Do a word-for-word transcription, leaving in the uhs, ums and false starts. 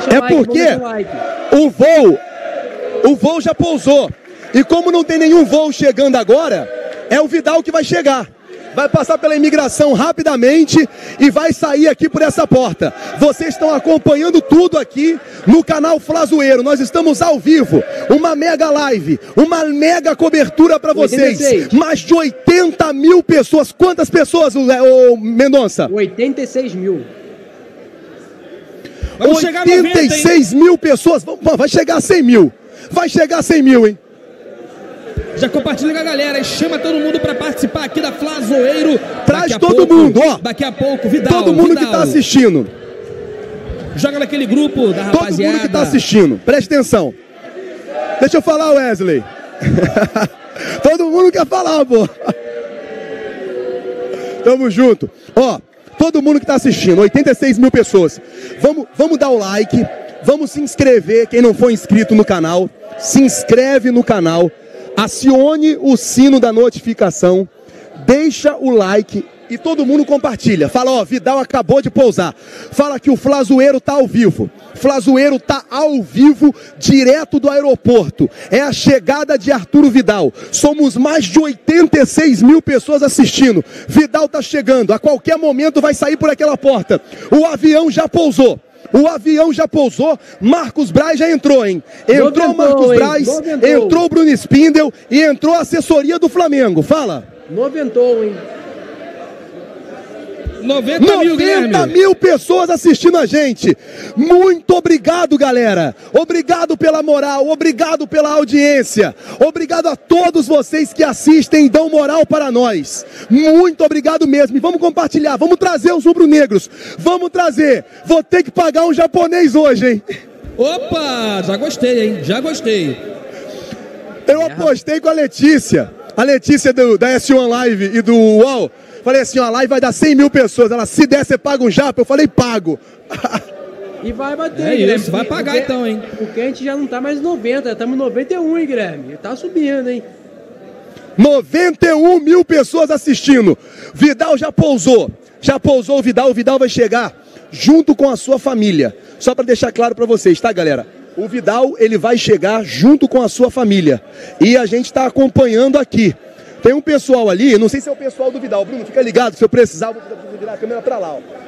deixa é o like, porque vamos deixar o like. o voo, o voo já pousou. E como não tem nenhum voo chegando agora, é o Vidal que vai chegar. Vai passar pela imigração rapidamente e vai sair aqui por essa porta. Vocês estão acompanhando tudo aqui no canal Flazoeiro. Nós estamos ao vivo, uma mega live, uma mega cobertura para vocês. oitenta e seis. Mais de oitenta mil pessoas. Quantas pessoas, ô Mendonça? oitenta e seis mil. Vamos chegar a noventa, oitenta e seis mil pessoas. Vamos- Vai chegar a cem mil. Vai chegar a cem mil, hein? Já compartilha com a galera e chama todo mundo pra participar aqui da Flazoeiro. Traz Daqui a todo pouco- mundo, ó. Daqui a pouco, Vidal. Todo mundo Vidal. que tá assistindo. Joga naquele grupo da Todo rapaziada. mundo que tá assistindo. Preste atenção. Deixa eu falar, Wesley. Todo mundo quer falar, pô. Tamo junto. Ó, todo mundo que tá assistindo, oitenta e seis mil pessoas. Vamos, vamos dar o like, vamos se inscrever, quem não for inscrito no canal, se inscreve no canal, acione o sino da notificação, deixa o like e todo mundo compartilha. Fala, ó, Vidal acabou de pousar. Fala que o Flazoeiro tá ao vivo. Flazoeiro tá ao vivo, direto do aeroporto. É a chegada de Arturo Vidal. Somos mais de oitenta e seis mil pessoas assistindo. Vidal tá chegando. A qualquer momento vai sair por aquela porta. O avião já pousou. O avião já pousou, Marcos Braz já entrou, hein? Entrou Noventou, Marcos hein? Braz, Noventou. entrou Bruno Spindel e entrou a assessoria do Flamengo. Fala. Noventou, hein? noventa mil, noventa Guilherme. mil pessoas assistindo a gente. Muito obrigado, galera. Obrigado pela moral, obrigado pela audiência. Obrigado a todos vocês que assistem e dão moral para nós. Muito obrigado mesmo. E vamos compartilhar, vamos trazer os rubro-negros. Vamos trazer. Vou ter que pagar um japonês hoje, hein? Opa, já gostei, hein? Já gostei. Eu apostei com a Letícia. A Letícia do, da S um Live e do U O L. Falei assim, ó, a live vai dar cem mil pessoas. Ela, se der, você paga um japa? Eu falei, pago. E vai bater, É Guilherme. isso, vai pagar Porque- então, hein? Porque a gente já não tá mais em noventa, estamos em noventa e um, hein, Guilherme? Tá subindo, hein? noventa e um mil pessoas assistindo. Vidal já pousou. Já pousou o Vidal. O Vidal vai chegar junto com a sua família. Só para deixar claro para vocês, tá, galera? O Vidal, ele vai chegar junto com a sua família. E a gente está acompanhando aqui. Tem um pessoal ali, não sei se é o pessoal do Vidal. Bruno, fica ligado, se eu precisar, eu vou virar a câmera para lá, ó.